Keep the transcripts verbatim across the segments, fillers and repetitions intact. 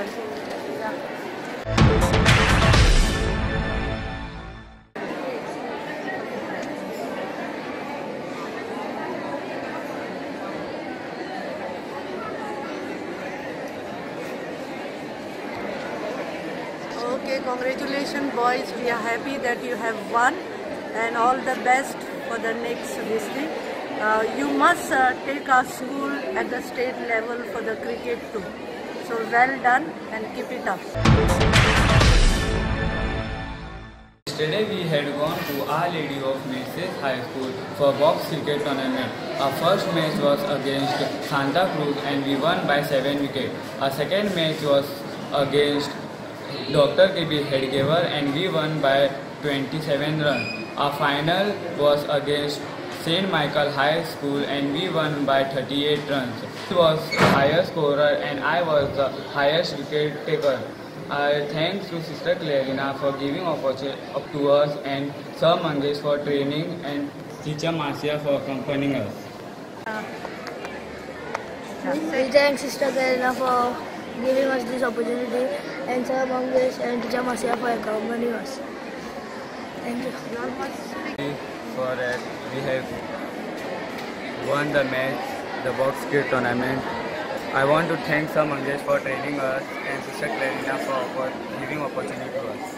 here. So yeah. Okay, congratulations boys, we are happy that you have won and all the best for the next visiting. Uh, you must uh, take our school at the state level for the cricket too. So well done and keep it up. Yesterday we had gone to Our Lady of Mercies High School for box cricket tournament. Our first match was against Santa Cruz and we won by seven wickets. Our second match was against Doctor K B Hedgever and we won by twenty-seven runs. Our final was against Saint Michael High School and we won by thirty-eight runs. He was the highest scorer and I was the highest wicket taker. I thanks to Sister Clarina for giving opportunity up to us and Sir Mangesh for training and Teacher Marcia for accompanying us. We thank Sister Clarina for giving us this opportunity and Sir Mangesh and Teacher Marcia for accompanying us. Thank you. For that we have won the match, the box cricket tournament. I want to thank Sir Mangesh for training us and Sister Clarina for, for giving opportunity to us.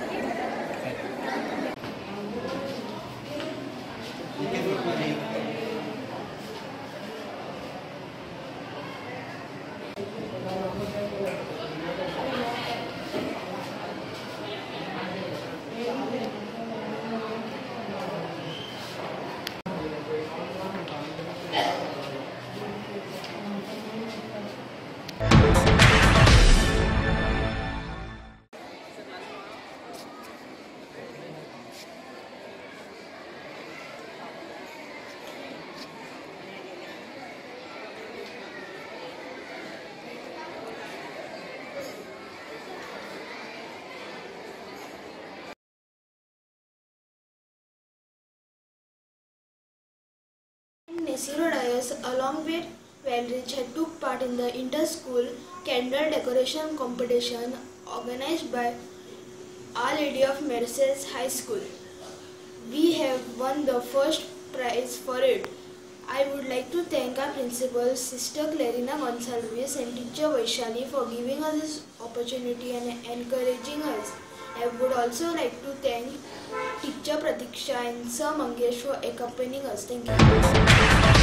Nesiro Dias, along with Wellridge, had took part in the inter-school candle decoration competition organized by Our Lady of Mercies High School. We have won the first prize for it. I would like to thank our principal, Sister Clarina Gonsalves and teacher Vaishali for giving us this opportunity and encouraging us. I would also like to thank teacher Pratiksha and Sir Mangesh for accompanying us. Thank you.